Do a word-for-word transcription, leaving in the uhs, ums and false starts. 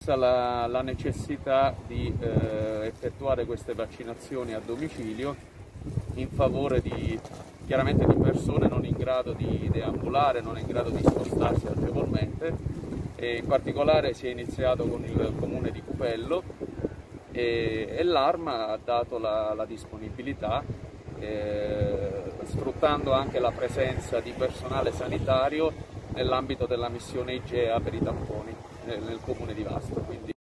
emersa la, la necessità di eh, effettuare queste vaccinazioni a domicilio in favore di, chiaramente di persone non in grado di deambulare, non in grado di spostarsi agevolmente, e in particolare si è iniziato con il comune di Cupello e, e l'Arma ha dato la, la disponibilità, eh, sfruttando anche la presenza di personale sanitario nell'ambito della missione IGEA per i tamponi nel, nel comune di Vasto. Quindi